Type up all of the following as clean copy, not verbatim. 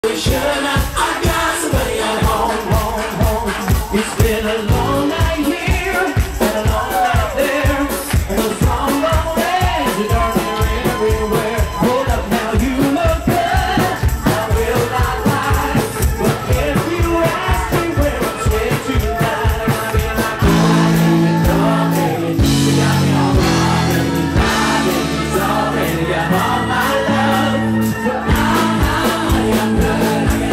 I got somebody at home. It's been a long night here and a long night there, and those trombones are everywhere. Hold up now, you look good, I will not lie, but if you ask me where I'm staying tonight, I'm gonna be like, oh, baby, you got me all wrong, baby, it's already got all my love, but I am good.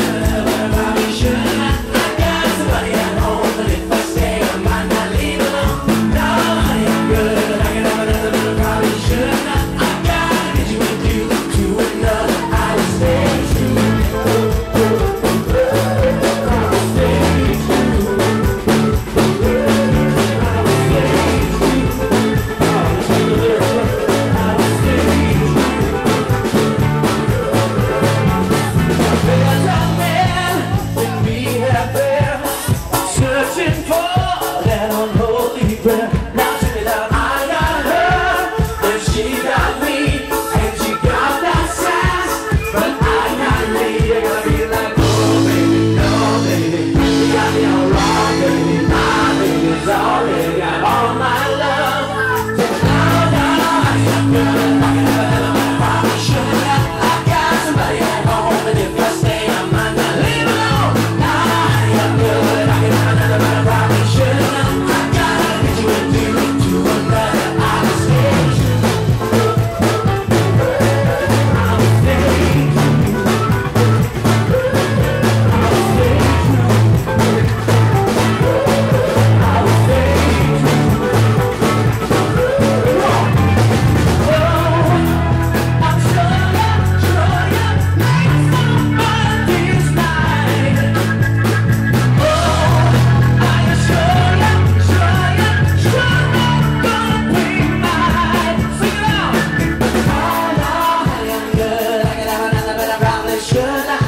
Now check it out, I got her, and she got me, and she got that sass, but I got me. You're gonna be like, oh baby, no baby, you got me all wrong, baby, my baby's already got all my love. So now I am good, I can never probably should. I got somebody at home, and if I stay, I might not leave alone. Now I am good, I can never probably should. Should I?